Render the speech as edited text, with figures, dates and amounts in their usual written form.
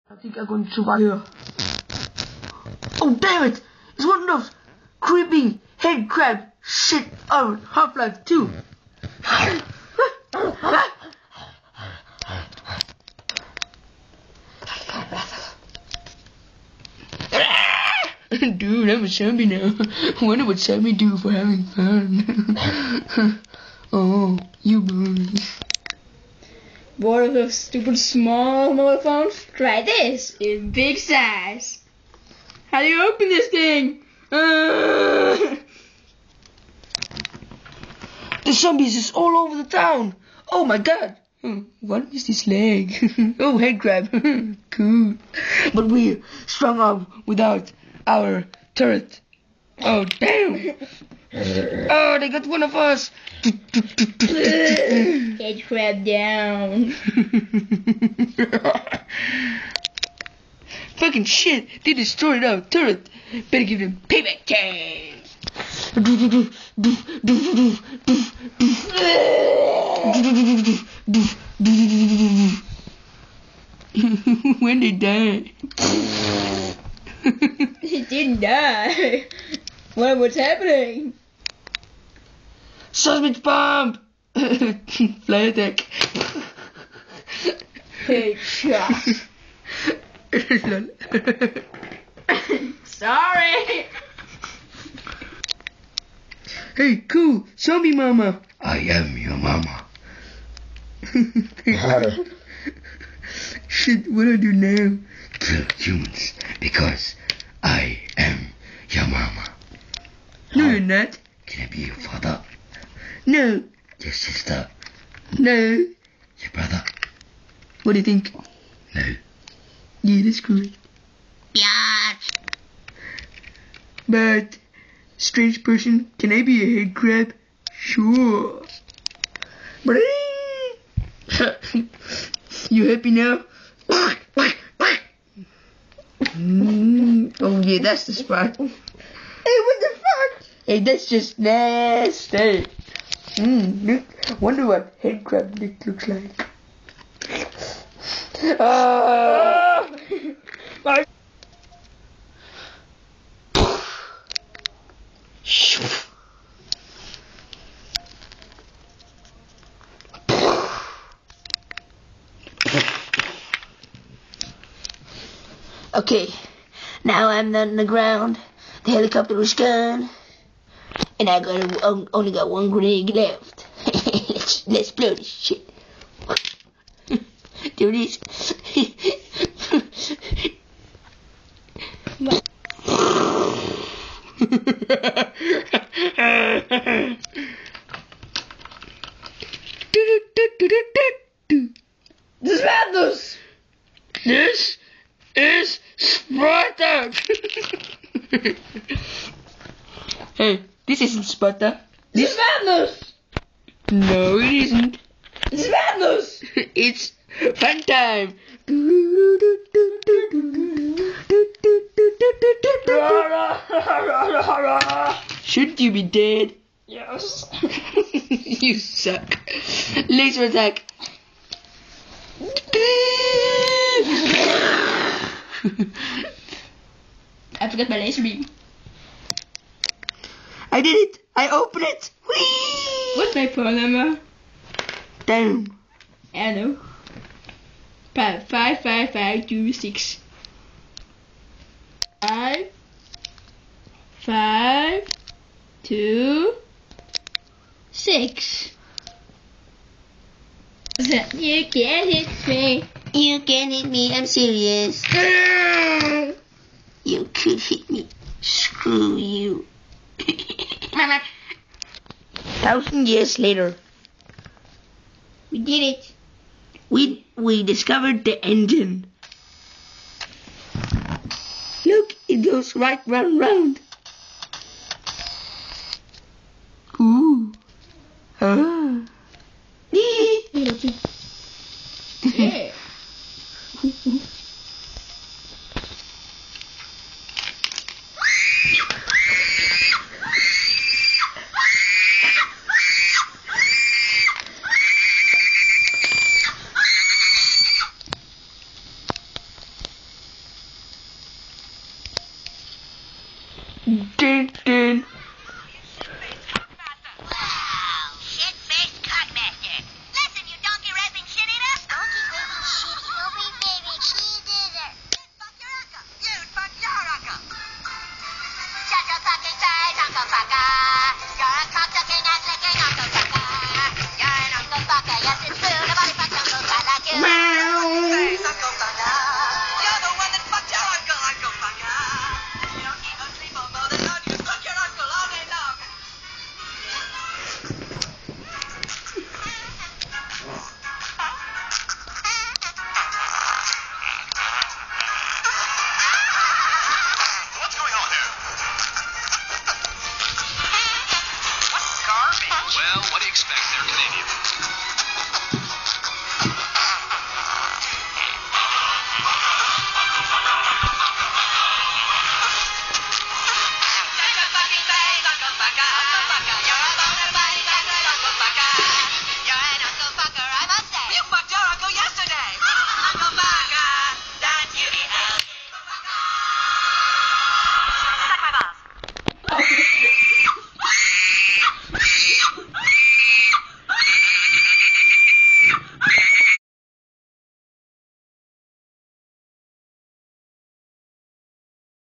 I think I'm going to survive here. Oh damn it! It's one of those creeping head crab shit out of Half-Life 2. Dude, I'm a zombie now. I wonder what zombies do for having fun. Oh, you boys. Bored of those stupid small mobile phones? Try this in big size. How do you open this thing? The zombies is all over the town. Oh my god. What is this leg? Oh, head crab. Cool. But we're strung up without our turret. Oh, damn. Oh, they got one of us. Head crab down. Fucking shit. They destroyed our turret. Better give them payback time. When they die. He didn't die. What's happening? Sausage bomb! Fly attack. Hey, shot. Sorry. Hey, cool, zombie mama. I am your mama. Shit, what do I do now? Kill humans because I am your mama. No, you're not. Can I be your father? No. Your sister? No. Your brother? What do you think? No. Yeah, that's correct. Biatch. But, strange person, can I be a head crab? Sure. You happy now? Oh yeah, that's the spot. Hey, what the fuck? Hey, that's just nasty. Look, wonder what head crab looks like. Okay, now I'm not on the ground. The helicopter is gone, and I only got one grenade left. let's blow this shit. There it is. This is madness. This is Sparta! Hey, this isn't Sparta. This is madness. No, it isn't. This is madness. It's fun time. Shouldn't you be dead? Yes. You suck. Laser attack. I forgot my laser beam. I did it. I opened it. Whee! What's my phone number? Damn. I don't know. 55526. 5 5 2 6. You can't hit me. You can hit me. I'm serious. You could hit me. Screw you. 1,000 years later. We did it. We discovered the engine. Look, it goes right round.